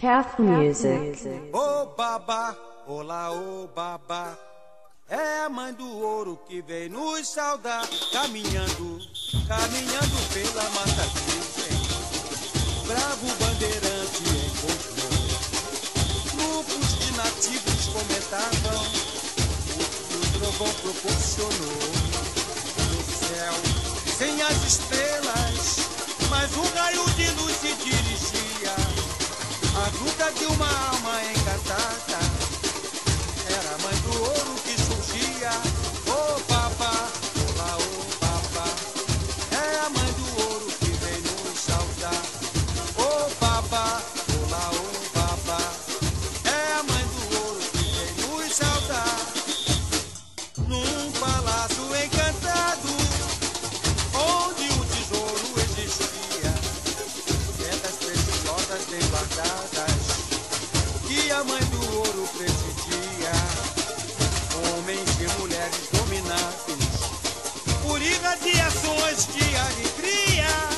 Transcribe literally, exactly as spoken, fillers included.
Calf Music. Ô babá, olá, ô babá, é a mãe do ouro que vem nos saudar, caminhando, caminhando pela mata virgem. Bravo bandeirante encontrou, grupos de nativos comentavam o que o trovão proporcionou. No céu, sem as estrelas, mas um raio de luz se dirigia. A gruta de uma alma encantada era a mãe do ouro que surgia. Ô babá, olá, ô babá, é a mãe do ouro que vem nos saudar. Ô babá, olá, ô babá, é a mãe do ouro que vem nos saudar. Num palácio encantado, onde um tesouro existia, pedras preciosas bem guardadas, que a mãe do ouro presidia. Homens e mulheres dominados por irradiações de alegria.